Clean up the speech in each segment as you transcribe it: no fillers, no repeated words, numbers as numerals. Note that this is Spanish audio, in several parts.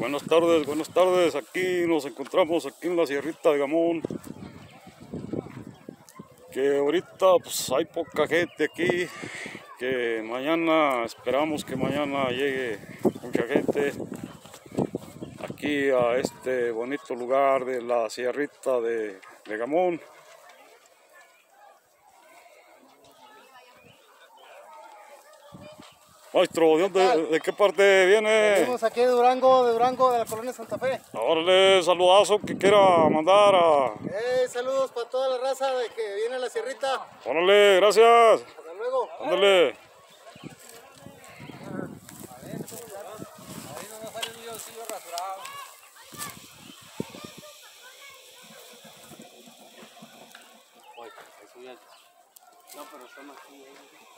Buenas tardes, aquí nos encontramos aquí en la Sierrita de Gamón, que ahorita pues hay poca gente aquí, que mañana, esperamos que mañana llegue mucha gente aquí a este bonito lugar de la Sierrita de Gamón. Maestro, ¿de qué parte viene? Venimos aquí de Durango, de la colonia Santa Fe. Órale, saludazo que quiera mandar a... Saludos para toda la raza de que viene a la Sierrita. Órale, gracias. Hasta luego. Ándale. Ahí no va a salir un leoncillo rasurado. Ahí subían. No, pero están aquí.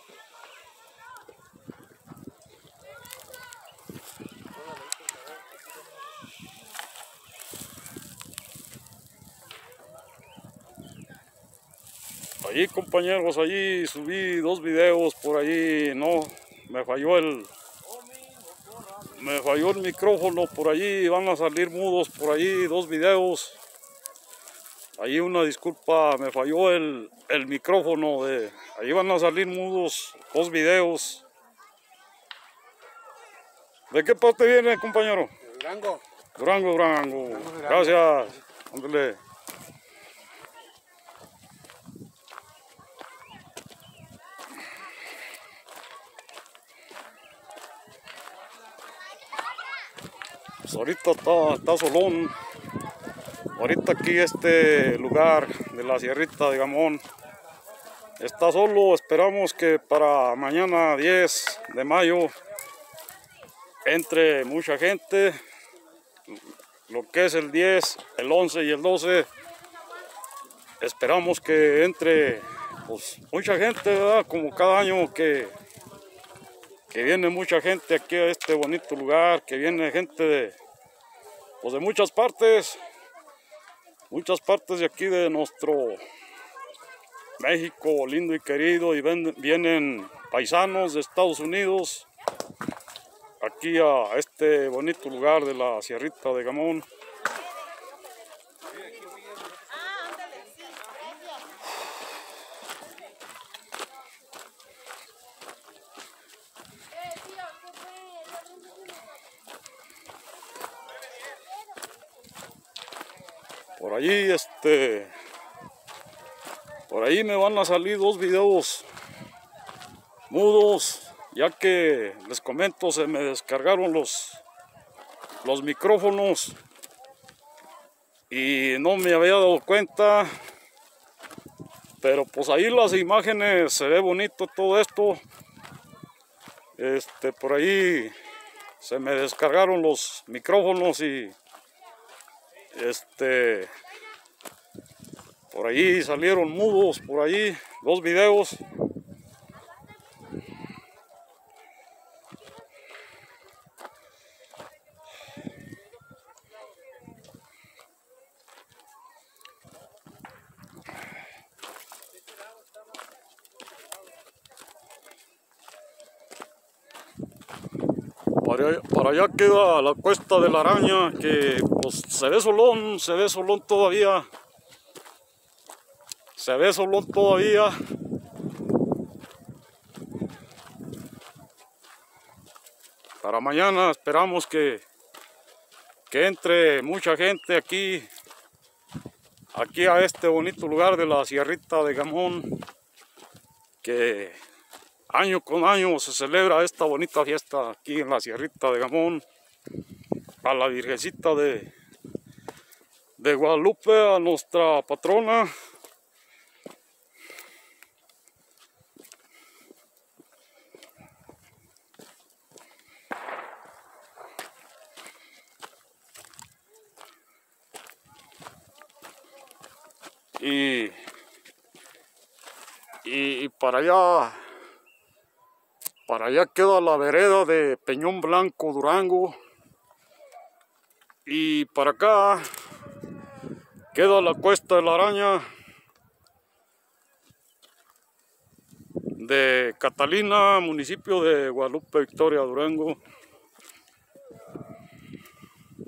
Allí, compañeros, allí subí 2 videos por allí, no, me falló el micrófono por allí, van a salir mudos por allí 2 videos. Allí una disculpa, me falló el micrófono, allí van a salir mudos 2 videos. ¿De qué parte viene, compañero? De Durango. Durango. Gracias. Ándale. Pues ahorita está solón. Ahorita aquí este lugar de la Sierrita de Gamón está solo. Esperamos que para mañana 10 de mayo entre mucha gente. Lo que es el 10, el 11 y el 12. Esperamos que entre pues, mucha gente, ¿verdad? Como cada año que viene mucha gente aquí a este bonito lugar, que viene gente de muchas partes de aquí de nuestro México lindo y querido, y vienen paisanos de Estados Unidos aquí a este bonito lugar de la Sierrita de Gamón. Por ahí me van a salir 2 videos mudos, ya que les comento, se me descargaron los micrófonos y no me había dado cuenta, pero pues ahí las imágenes se ve bonito todo esto. Por ahí se me descargaron los micrófonos y por ahí salieron mudos, por ahí 2 videos. Para allá queda la Cuesta de la Araña, que pues se ve solón todavía. Para mañana esperamos que entre mucha gente aquí a este bonito lugar de la Sierrita de Gamón, que año con año se celebra esta bonita fiesta aquí en la Sierrita de Gamón, a la Virgencita de Guadalupe, a nuestra patrona. Y para allá queda la vereda de Peñón Blanco, Durango, y para acá queda la Cuesta de la Araña de Catalina, municipio de Guadalupe, Victoria, Durango.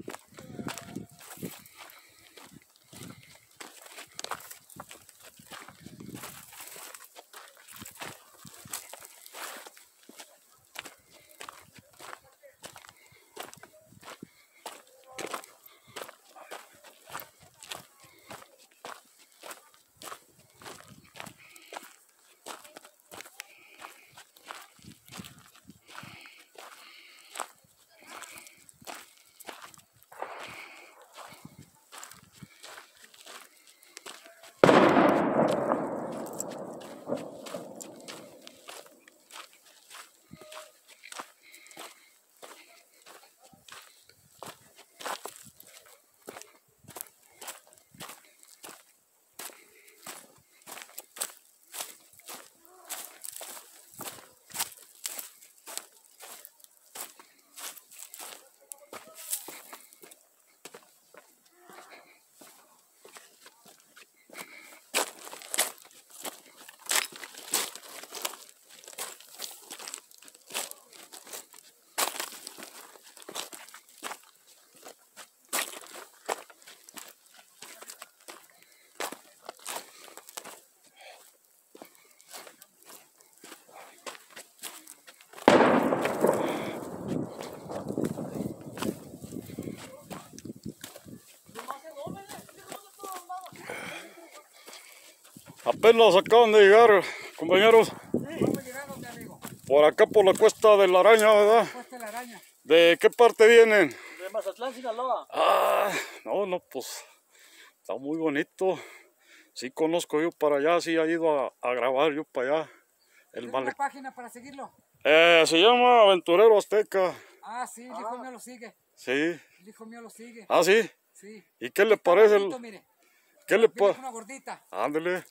Apenas acaban de llegar, compañeros. Vamos llegando, mi amigo. Por acá por la Cuesta de la Araña, ¿verdad? Cuesta de la Araña. ¿De qué parte vienen? De Mazatlán, Sinaloa. Ah, no, pues está muy bonito. Sí conozco yo para allá, sí he ido a grabar yo para allá. ¿Tiene una página para seguirlo? Se llama Aventurero Azteca. Ah, sí, el hijo mío lo sigue. Sí. El hijo mío lo sigue. Ah, sí. Sí. ¿Y qué le parece? Gordito, mire. ¿Qué le Viene parece? con una gordita. Ándele.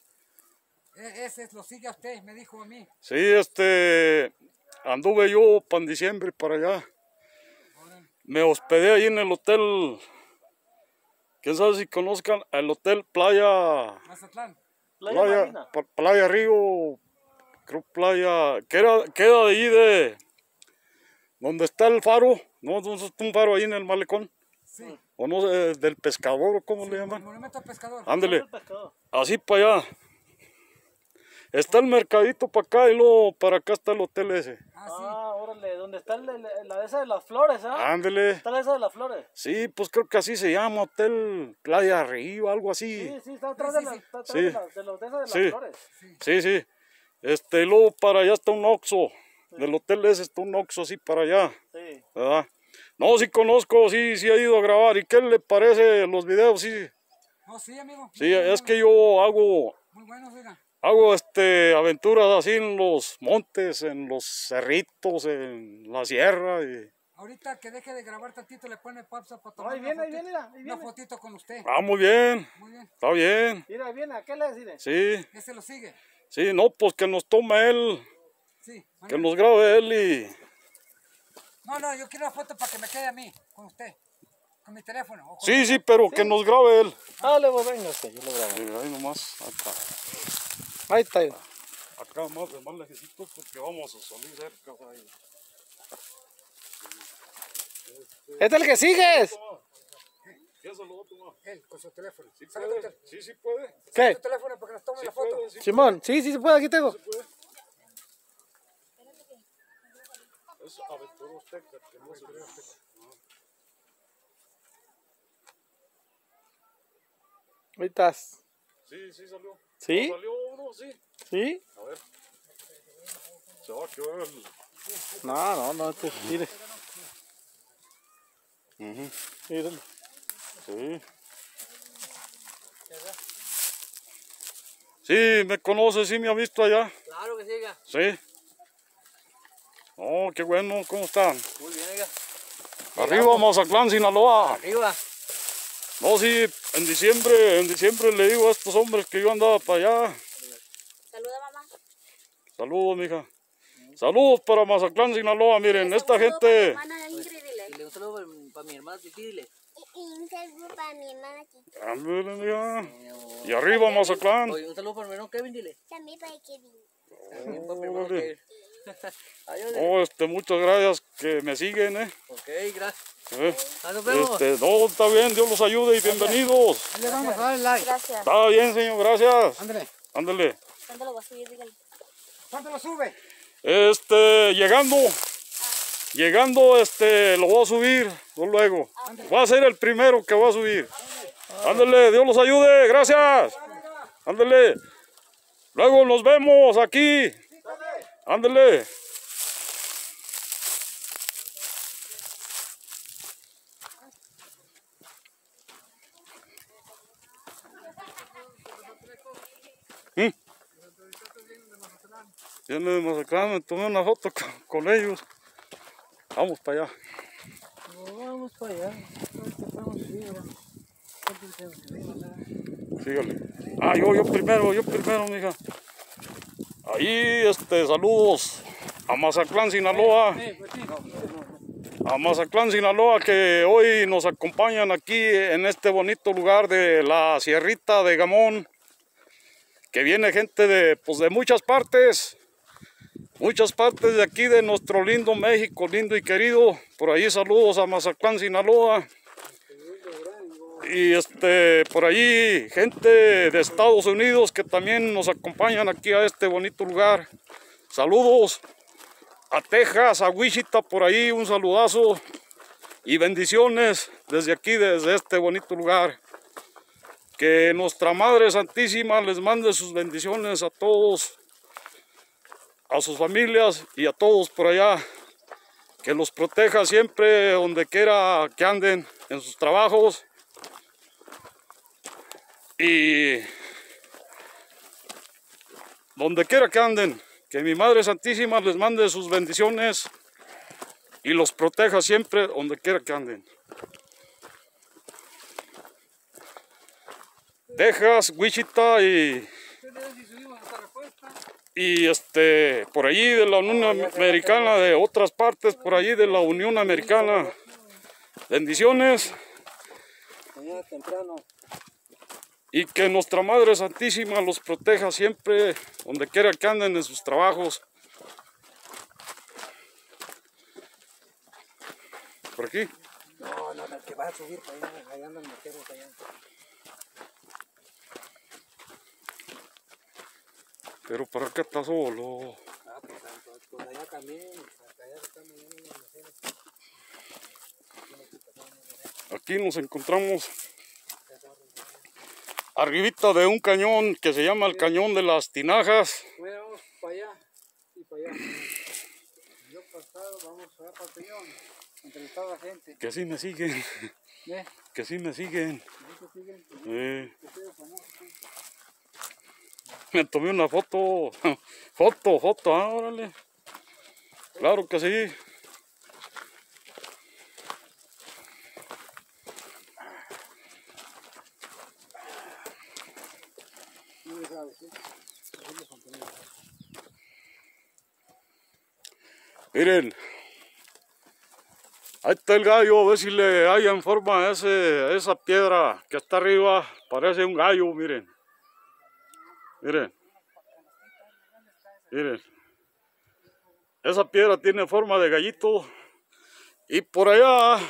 Ese lo sigue a usted, me dijo a mí. Sí, anduve yo para diciembre para allá. Me hospedé ahí en el hotel, quién sabe si conozcan, el hotel Playa Mazatlán. Playa Marina. Playa Río, creo Playa, queda de allí de donde está el faro, ¿no? Donde está un faro ahí en el malecón, Sí. o no sé, del pescador, o cómo le El llaman. monumento al pescador. Ándele, El pescador. así para allá. Está el mercadito para acá y luego para acá está el hotel ese. Ah, sí. Ah, órale, donde está la esa de las flores, ¿ah? Ándele. Está la esa de las flores. Sí, pues creo que así se llama, Hotel Playa Río, algo así. Sí, está atrás Sí, de, sí, está atrás sí. de, de esas de las Sí. flores. Sí. Y luego para allá está un Oxxo. Del hotel ese está un Oxxo así para allá, Sí. ¿verdad? No, sí conozco, sí he ido a grabar. ¿Y qué le parece los videos? Sí, No, sí, amigo. sí, es que yo hago Muy buenos, oiga. aventuras así en los montes, en los cerritos, en la sierra. Y... Ahorita que deje de grabar tantito le pone pausa para No, tomar ahí viene, ahí viene, mira, ahí una viene. fotito con usted. Ah, muy bien, Muy bien. está bien. Mira, ahí viene, ¿a qué le decide? Sí, Ese lo sigue. sí, no, pues que nos tome él, Sí. que nos grabe él y... No, yo quiero una foto para que me quede a mí, con usted. Con mi teléfono. o con- Sí, pero que nos grabe él. Dale, pues venga usted, yo lo grabo. Sí, ahí nomás, acá. Ahí está. Acá más lejecitos porque vamos a salir cerca. Ahí. ¿Este es el que sigues? ¿Qué se lo va a tomar? Él, con su teléfono. ¿Sí Saca puede? tu tel- Sí puede. ¿Qué? tu teléfono para que nos tome la Puede, foto. sí Simón, sí se puede, aquí tengo. puede. Es Aventurero Azteca, que no se ve. Ahí estás. Sí salió. ¿Sí? ¿Salió uno? Sí. ¿Sí? A ver. Se va a quedar el... No, mire. Míralo. Sí. Sí, me conoce, sí me ha visto allá. Claro que siga. Sí. Oh, qué bueno, ¿cómo están? Muy bien, oiga. Arriba Mazatlán, Sinaloa. Arriba. No, sí, en diciembre le digo a estos hombres que yo andaba para allá. Saluda, mamá. Saludos, mija. Saludos para Mazatlán, Sinaloa. Miren, esta gente... Hermana Ingrid, dile. Dile un saludo para mi hermana Titi, dile. Y un saludo para mi hermana aquí. Ándale, mija. Y arriba Mazatlán. Oye, un saludo para mi hermano Kevin, dile. También para Kevin. También para mi hermano Órale. Kevin. Adiós. No, muchas gracias que me siguen, Ok, gracias. Nos No, vemos. está bien, Dios los ayude y bienvenidos. Ahí le vamos a dar el like. Gracias. Está bien, señor, gracias. Ándale. Ándale. ¿Cuándo lo vas a subir? Dígale. ¿Cuánto lo sube? Llegando, lo voy a subir luego. Va a ser el primero que voy a subir. Ándale, Dios los ayude, gracias. Ándale. Luego nos vemos aquí. Ándale. Viene de Mazatlán, me tomé una foto con ellos. Vamos para allá. Vamos para allá. Sígale. Ah, yo primero, mija. Ahí, saludos a Mazatlán, Sinaloa. A Mazatlán, Sinaloa, que hoy nos acompañan aquí en este bonito lugar de la Sierrita de Gamón. Que viene gente de muchas partes de aquí de nuestro lindo México, lindo y querido. Por ahí saludos a Mazatlán, Sinaloa. Y por ahí gente de Estados Unidos que también nos acompañan aquí a este bonito lugar. Saludos a Texas, a Wichita, por ahí un saludazo y bendiciones desde aquí, desde este bonito lugar. Que nuestra Madre Santísima les mande sus bendiciones a todos, a sus familias y a todos por allá. Que los proteja siempre donde quiera que anden en sus trabajos. Y donde quiera que anden, que mi Madre Santísima les mande sus bendiciones y los proteja siempre donde quiera que anden. Texas, Wichita y por allí de la Unión Americana, de otras partes por allí de la Unión Americana. Bendiciones. Mañana temprano. Y que nuestra Madre Santísima los proteja siempre, donde quiera que anden en sus trabajos. ¿Por aquí? No, el que va a subir para allá andan meteros allá. Pero para acá está solo. Ah, pues allá también, hasta allá están mañana en las mujeres. Aquí nos encontramos arribita de un cañón que se llama el Cañón de las Tinajas. Bueno, vamos para allá y para allá. Yo pasado, vamos allá para el peñón, entrevistar a la gente. Que sí me siguen. Que sí me siguen. Me tomé una foto. Foto, órale. Claro que sí. Miren, ahí está el gallo, a ver si le hallan forma a esa piedra que está arriba, parece un gallo, miren. Miren, esa piedra tiene forma de gallito y por allá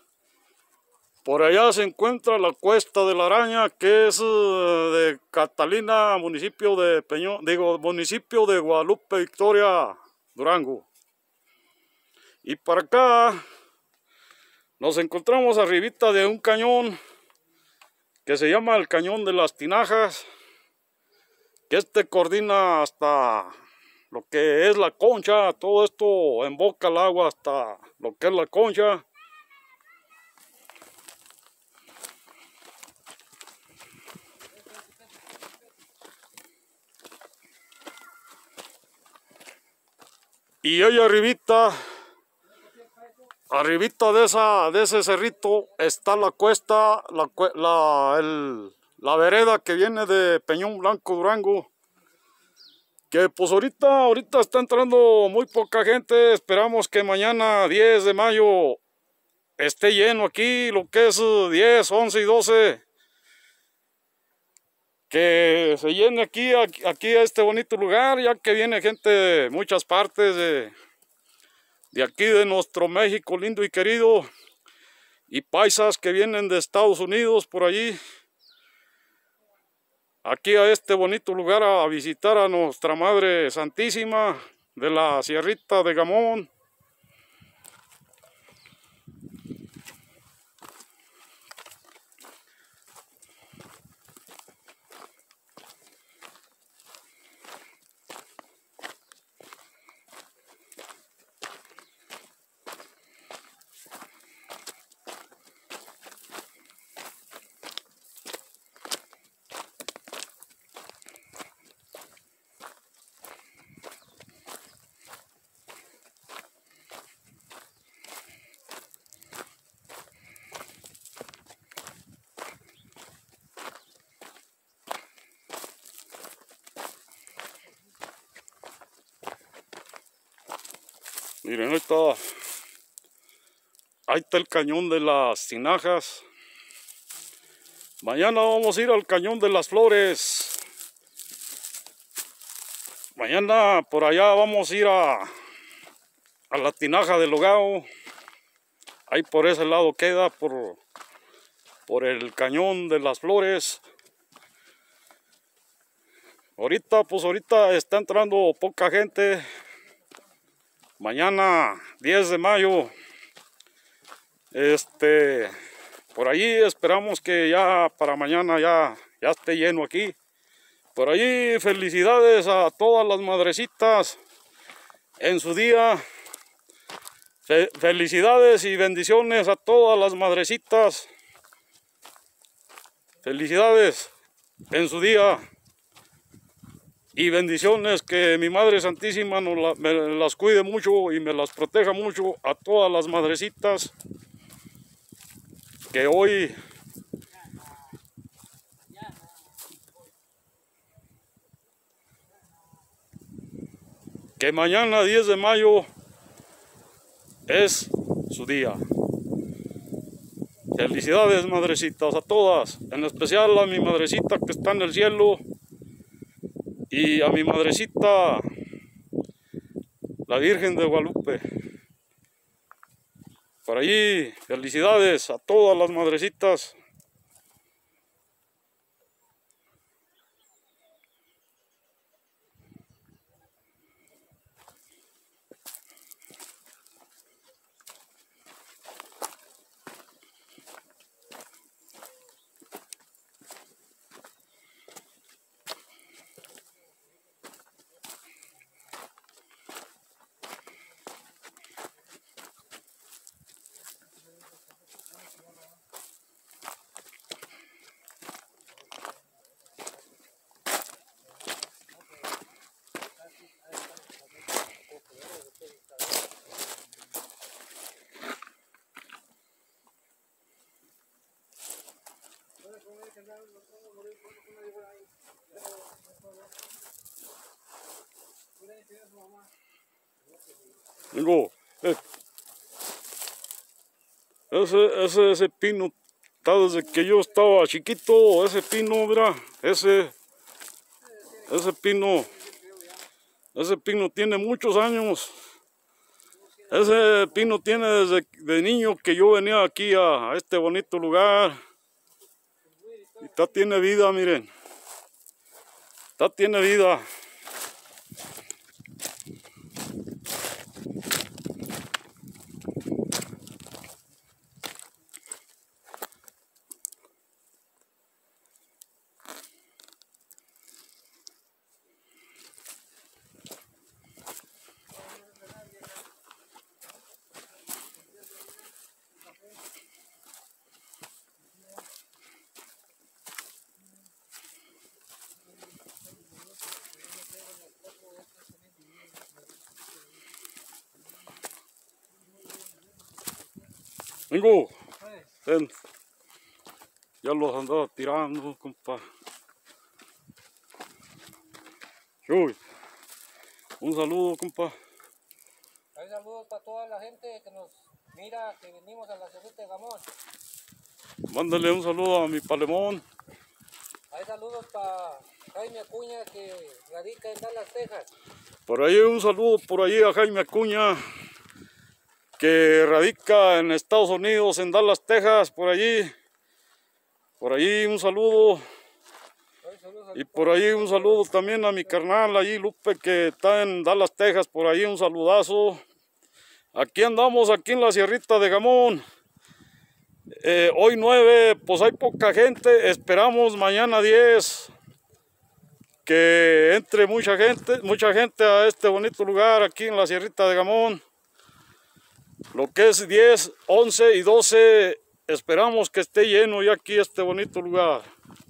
se encuentra la Cuesta de la Araña, que es de Catalina, municipio de municipio de Guadalupe, Victoria, Durango. Y para acá nos encontramos arribita de un cañón que se llama el Cañón de las Tinajas, que coordina hasta lo que es la Concha. Todo esto emboca el agua hasta lo que es la Concha. Y ahí arribita de ese cerrito está la cuesta, la vereda que viene de Peñón Blanco, Durango. Que pues ahorita está entrando muy poca gente. Esperamos que mañana 10 de mayo esté lleno aquí, lo que es 10, 11 y 12. Que se llene aquí a este bonito lugar, ya que viene gente de muchas partes de aquí de nuestro México lindo y querido, y paisas que vienen de Estados Unidos por allí, aquí a este bonito lugar a visitar a nuestra Madre Santísima de la Sierrita de Gamón. Miren, ahí está el Cañón de las Tinajas. Mañana vamos a ir al Cañón de las Flores. Mañana por allá vamos a ir a la Tinaja del Logao. Ahí por ese lado queda, por el Cañón de las Flores. Ahorita está entrando poca gente. Mañana 10 de mayo, Por allí esperamos que ya para mañana ya esté lleno aquí. Por allí felicidades a todas las madrecitas en su día. Felicidades y bendiciones a todas las madrecitas. Felicidades en su día. Y bendiciones, que mi Madre Santísima me las cuide mucho y me las proteja mucho a todas las madrecitas que hoy que mañana 10 de mayo es su día. Felicidades, madrecitas, a todas, en especial a mi madrecita que está en el cielo y a mi madrecita, la Virgen de Guadalupe. Por allí, felicidades a todas las madrecitas. Digo, ese pino está desde que yo estaba chiquito. Ese pino, mira, ese pino tiene muchos años. Ese pino tiene desde de niño que yo venía aquí a este bonito lugar. Y tiene vida, miren. Tiene vida. Vengo, ya los andaba tirando, compa. Uy, un saludo, compa. Hay saludos para toda la gente que nos mira, que venimos a la Sierrita de Gamón. Mándale un saludo a mi Palemón. Hay saludos para Jaime Acuña, que radica en Dallas, Texas. Por ahí un saludo por ahí a Jaime Acuña, que radica en Estados Unidos, en Dallas, Texas, por allí un saludo. Y por ahí un saludo también a mi carnal allí, Lupe, que está en Dallas, Texas, por ahí un saludazo. Aquí andamos, aquí en la Sierrita de Gamón. Hoy 9, pues hay poca gente, esperamos mañana 10, que entre mucha gente a este bonito lugar aquí en la Sierrita de Gamón. Lo que es 10, 11 y 12, esperamos que esté lleno ya aquí este bonito lugar.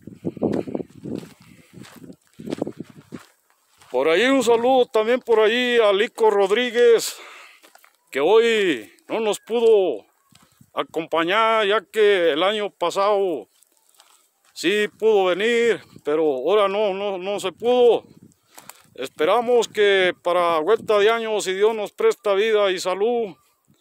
Por ahí un saludo también por ahí a Lico Rodríguez, que hoy no nos pudo acompañar, ya que el año pasado sí pudo venir, pero ahora no se pudo. Esperamos que para vuelta de año, si Dios nos presta vida y salud,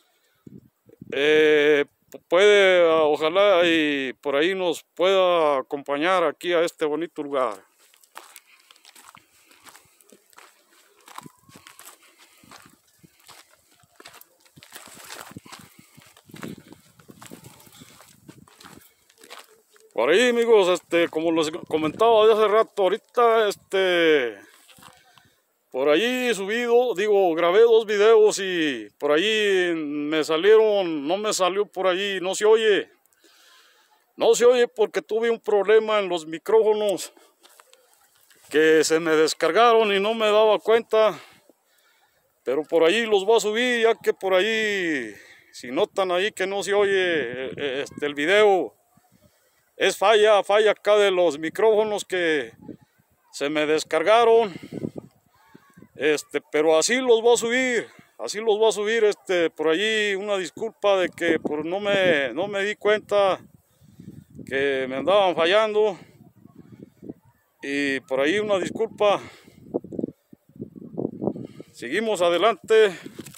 ojalá y por ahí nos pueda acompañar aquí a este bonito lugar. Por ahí, amigos, como les comentaba de hace rato, ahorita, por ahí grabé 2 videos y por ahí no me salió por ahí, no se oye. No se oye porque tuve un problema en los micrófonos que se me descargaron y no me daba cuenta. Pero por ahí los voy a subir, ya que por ahí, si notan ahí que no se oye el video, es falla acá de los micrófonos que se me descargaron. Pero así los voy a subir. Así los voy a subir, por allí una disculpa de que no me di cuenta que me andaban fallando. Y por ahí una disculpa. Seguimos adelante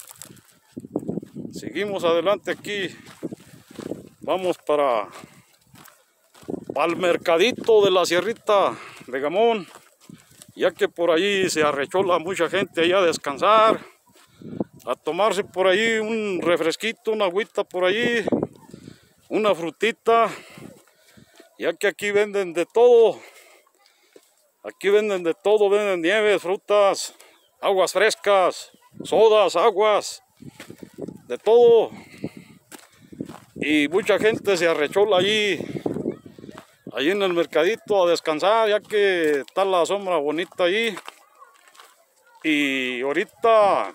aquí. Vamos para el mercadito de la Sierrita de Gamón, ya que por ahí se arrechola mucha gente allá a descansar, a tomarse por ahí un refresquito, una agüita por ahí, una frutita, ya que aquí venden de todo. Aquí venden de todo, venden nieves, frutas, aguas frescas, sodas, aguas, de todo. Y mucha gente se arrechola allí en el mercadito a descansar, ya que está la sombra bonita allí. Y ahorita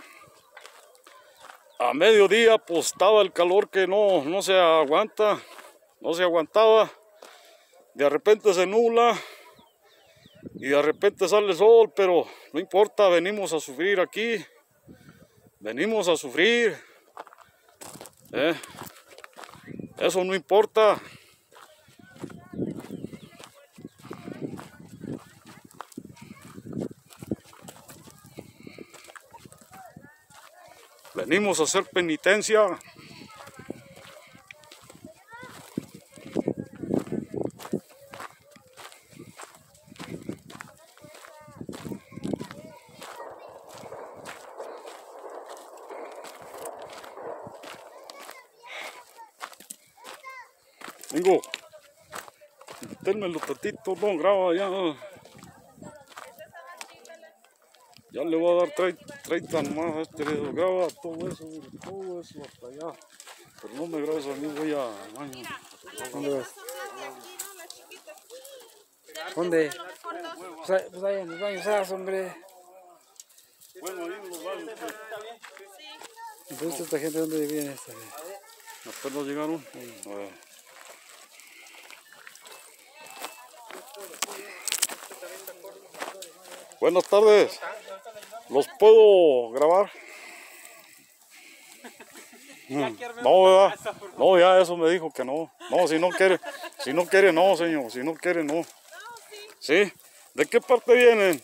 a mediodía pues estaba el calor que no se aguanta, no se aguantaba. De repente se nubla y de repente sale el sol, pero no importa, venimos a sufrir aquí. Venimos a sufrir. Eso no importa. Venimos a hacer penitencia. Vengo, tenmelo tantito, no graba ya. Ya le voy a dar 30 nomás a este dedo, graba todo eso hasta allá. Pero no me grabes a mí, voy a baño. ¿Dónde ves? ¿Dónde? Pues ahí en los baños, hombre. Bueno, ahí en los baños. Entonces, ¿esta gente dónde viene? Apenas llegaron. A ver. Buenas tardes. ¿Los puedo grabar? No, ¿verdad? No, ya eso me dijo que no. No, si no quiere no, señor. Si no quiere, no. ¿Sí? ¿De qué parte vienen?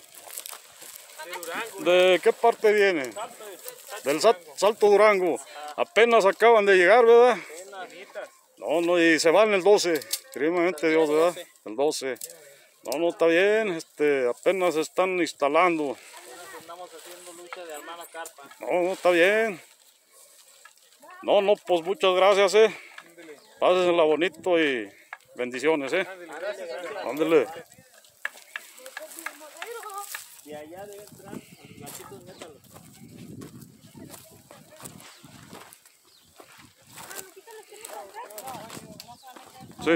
¿De qué parte vienen? Del Salto Durango. Apenas acaban de llegar, ¿verdad? No, y se van el 12. Primeramente Dios, ¿verdad? El 12. No, está bien. Apenas se están instalando. Andamos haciendo lucha de armar la carpa. No, está bien. No, pues muchas gracias, Pásensela bonito y bendiciones, Ándele. De allá debe entrar, los blanquitos, métalos. Sí.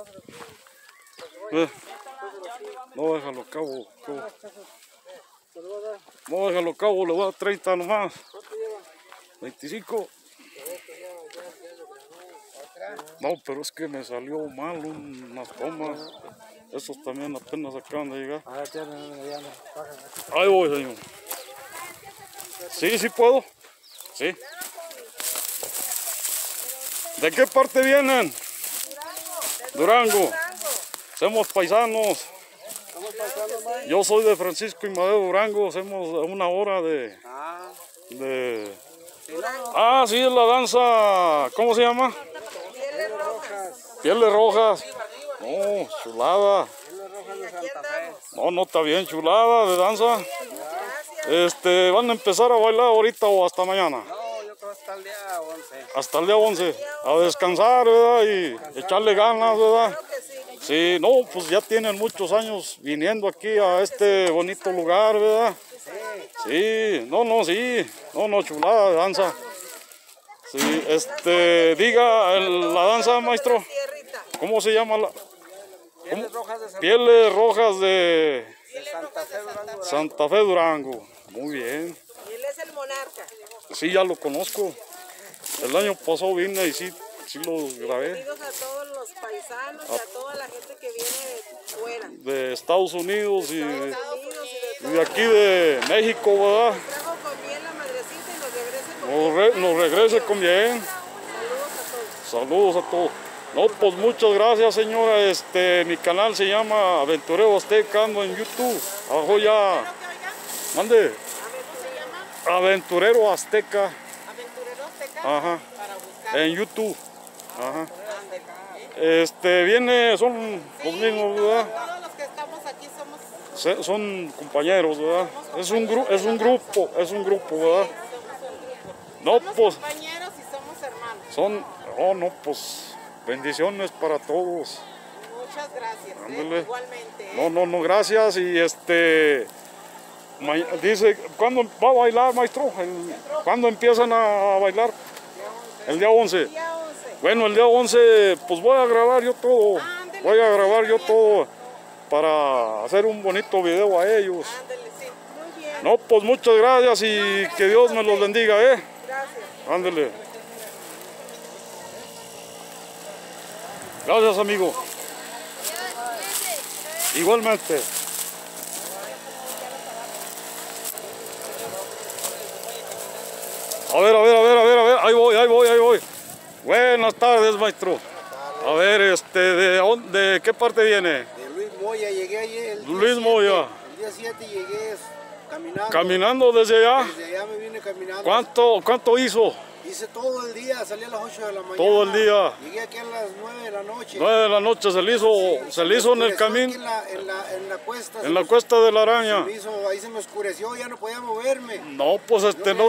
No, déjalo cabo. No, déjalo cabo, le voy a dar 30 nomás. 25. No, pero es que me salió mal unas tomas. Esos también apenas acaban de llegar. Ahí voy, señor. Sí puedo. Sí. ¿De qué parte vienen? Durango. Somos paisanos. Yo soy de Francisco y Madero Durango. Hacemos una hora de... sí, es la danza. ¿Cómo se llama? Pieles Rojas. No, chulada. No, está bien, chulada de danza. ¿Van a empezar a bailar ahorita o hasta mañana? No, yo creo hasta el día 11. Hasta el día 11. A descansar, ¿verdad? Y echarle ganas, ¿verdad? Sí, no, pues ya tienen muchos años viniendo aquí a este bonito lugar, ¿verdad? Sí, no, chulada de danza. Sí, diga la danza, maestro. ¿Cómo se llama la? Pieles rojas de Pieles rojas de Santa Fe, Durango. Santa Fe, Durango. Muy bien. Él es el monarca. Sí, ya lo conozco. El año pasado vine y sí lo grabé. Bienvenidos a todos los paisanos y a toda la gente que viene de fuera. De Estados Unidos y Estados Unidos y de de aquí de México, ¿verdad? Nos trajo con bien la madrecita y nos regresa con bien. Nos regrese con bien. Saludos a todos. Saludos a todos. No, pues muchas gracias, señora. Mi canal se llama Aventurero Azteca, ando en YouTube. Abajo ya. Mande. Aventurero Azteca. Aventurero Azteca. Ajá. Para buscar. En YouTube. Ajá. Son los mismos, ¿verdad? Todos los que estamos aquí somos Son compañeros, ¿verdad? Es un grupo, ¿verdad? No, pues, compañeros y somos hermanos. no, pues, bendiciones para todos. Muchas gracias. Ándale. Igualmente. No, gracias. Y dice, ¿cuándo va a bailar, maestro? ¿Cuándo empiezan a bailar? El día 11. Día 11. Bueno, el día 11, pues voy a grabar yo todo. Ándale, Voy a grabar yo todo para hacer un bonito video a ellos. Ándale, sí. Muy bien. No, pues muchas gracias y que Dios me los bendiga, Gracias. Ándele. Gracias, amigo. Igualmente. A ver. Ahí voy. Buenas tardes, maestro. A ver, ¿de qué parte viene? De Luis Moya, llegué ayer. Luis Moya. El día 7 llegué caminando. ¿Caminando desde allá? Desde allá me vine caminando. ¿Cuánto hizo? Hice todo el día, salí a las 8 de la mañana. Todo el día. Llegué aquí a las 9 de la noche. 9 de la noche se le hizo en el camino, En la cuesta. en la cuesta de la araña. Ahí se me oscureció, ya no podía moverme. No, pues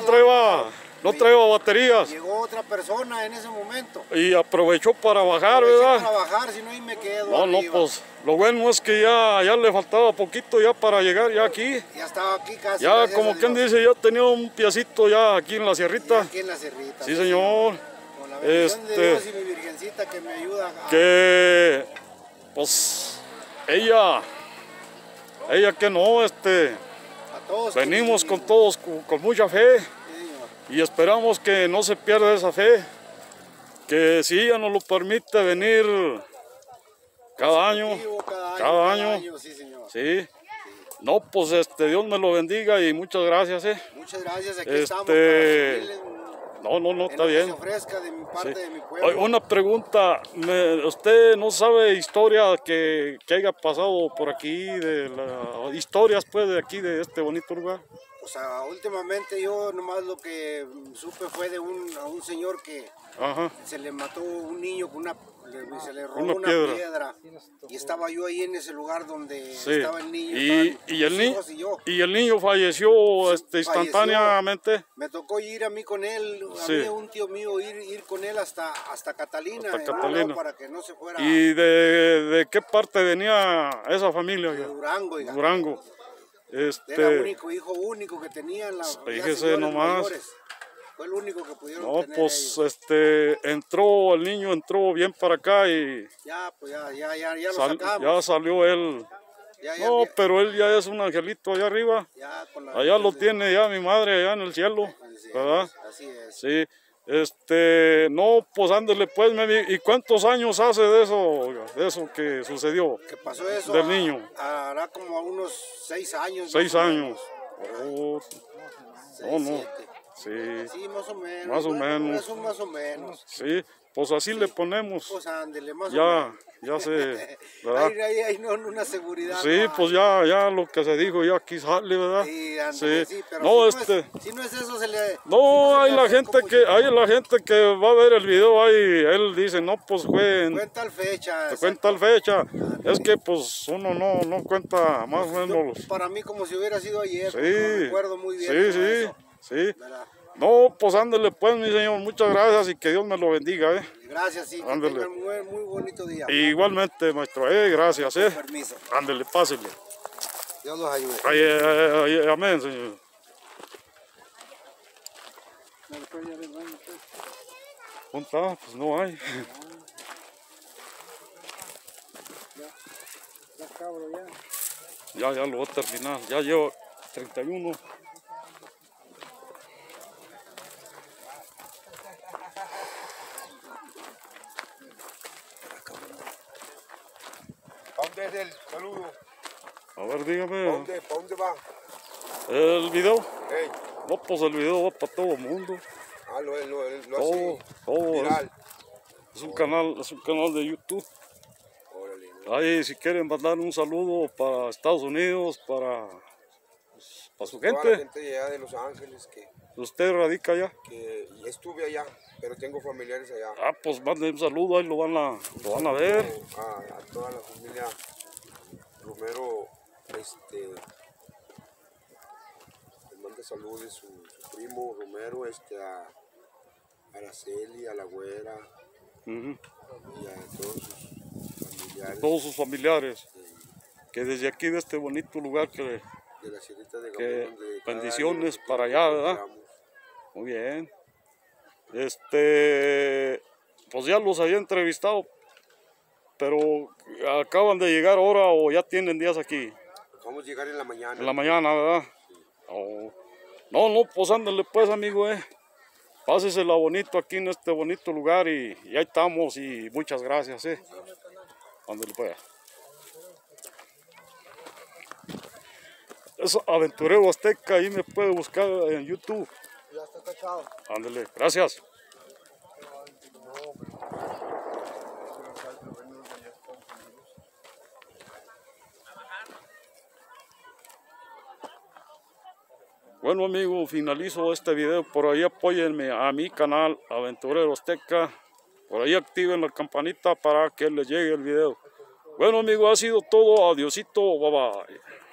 no traía baterías. Llegó otra persona en ese momento. Y aprovechó para bajar, Aproveché ¿verdad? para bajar, si no ahí me quedo. No, arriba. pues lo bueno es que ya le faltaba poquito ya para llegar ya aquí. Ya estaba aquí casi. Ya gracias como a quien Dios. dice, ya tenía un piecito ya aquí en la Ya sierrita. aquí en la cerrita. Sí, señor. Con la bendición de Dios y mi virgencita que me ayuda. Que pues ella que no, A todos. venimos que- con todos con mucha fe. Sí, señor. Y esperamos que no se pierda esa fe, que si ella nos lo permite venir cada año, Vivo cada año. Sí, señor. sí. No, pues Dios me lo bendiga y muchas gracias, Muchas gracias, aquí Este, estamos para servirles No, en está lo que bien. se ofrezca de mi parte, Sí. de mi pueblo. Oye, una pregunta, ¿usted no sabe historia que haya pasado por aquí, historias pues de aquí, de este bonito lugar? O sea, últimamente yo nomás lo que supe fue de a un señor que Ajá. se le mató un niño con se le robó Una una piedra. piedra. Y estaba yo ahí en ese lugar donde Sí. estaba el niño. Y estaban mis hijos y yo. el niño falleció instantáneamente. Me tocó ir a mí con él, a Sí. mí un tío mío ir con él hasta Catalina, Hasta en un Catalina. lado para que no se fuera ¿Y de qué parte venía esa familia? de Durango. oiga. Durango. Era el único hijo único que tenía en la Fíjese señores nomás. mayores. Fue el único que pudieron No, tener pues ellos. el niño entró bien para acá y Ya, pues ya lo sacamos. ya salió él. Ya, No, pero él ya es un angelito allá arriba. ya con la Allá lo tiene ya mi madre, allá en el cielo, Así es, ¿verdad? Así es. Sí. No, pues ándele pues, ¿y cuántos años hace de eso que sucedió? ¿Qué pasó eso? Del niño. Hará como unos 6 años. 6 más o años. menos. Oh, 6, no, no. 7. Sí, Sí, más o menos. Más o menos. Eso más o menos. sí, pues así le ponemos. Pues ándele, más o Ya, menos. ya sé, ¿verdad? Hay no, una seguridad. Sí, no pues hay. ya lo que se dijo ya aquí sale, ¿verdad? Sí, ándele, Sí. sí, pero No, si no es eso, se le... No, hay se le la hace gente como que va a ver el video ahí, él dice, no, pues fue Fue en tal fecha. te cuenta la fecha. Es que pues uno no cuenta más o menos. Para mí como si hubiera sido ayer, Sí, porque lo recuerdo muy bien. sí, todo eso, sí. ¿verdad? No, pues ándele pues, mi señor, muchas gracias y que Dios me lo bendiga, Gracias, sí, que Ándele. tengan muy bonito día. Igualmente, maestro, gracias, Permiso. Ándele, pásele. Dios los ayude. Amén, señor. ¿Dónde está? Pues no hay. Ya cabro, ya. Ya lo voy a terminar. Ya llevo 31. ¿Para dónde es el saludo? A ver, dígame. ¿Para dónde va? ¿El video? Hey. No, pues el video va para todo el mundo. Ah, lo Todo, hace todo. viral. Es un canal de YouTube. Órale, ¿no? Ahí si quieren mandar un saludo para Estados Unidos, para su Toda la gente. gente de allá de Los Ángeles Usted radica allá. que estuve allá, pero tengo familiares allá. Ah, pues manden un saludo, ahí lo van a ver. A toda la familia Romero, le manda saludos su primo Romero, a Araceli, a la güera Ujú. y a todos sus familiares Todos sus familiares. Que desde aquí, de este bonito lugar, que de la Sierrita de que Gamón, donde cada bendiciones año para allá, ¿verdad? celebramos. Muy bien. Pues ya los había entrevistado, pero acaban de llegar ahora o ya tienen días aquí. Vamos a llegar en la mañana. En la mañana, ¿verdad? Oh. No, pues ándale pues, amigo, Pásesela bonito aquí en este bonito lugar y ahí estamos y muchas gracias, Ándale pues. Es Aventurero Azteca, ahí me puede buscar en YouTube. Ya está tachado. Ándale, gracias. Bueno, amigo, finalizo este video. Por ahí apóyenme a mi canal Aventurero Azteca. Por ahí activen la campanita para que les llegue el video. Bueno, amigo, ha sido todo. Adiosito, bye bye.